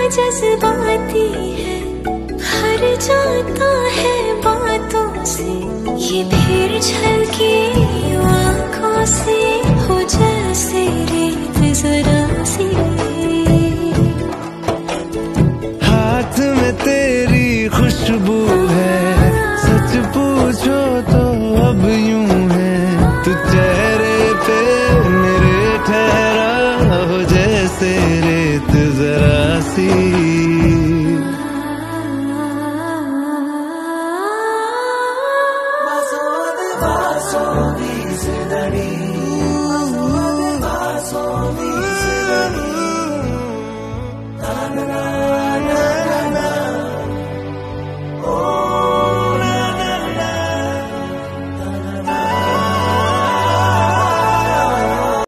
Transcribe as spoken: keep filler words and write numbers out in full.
जज्बाती है, हर जाता है बातों से, ये फिर झलकी आँखों से हो जैसे रेत जरा सी। हाथ में तेरी खुशबू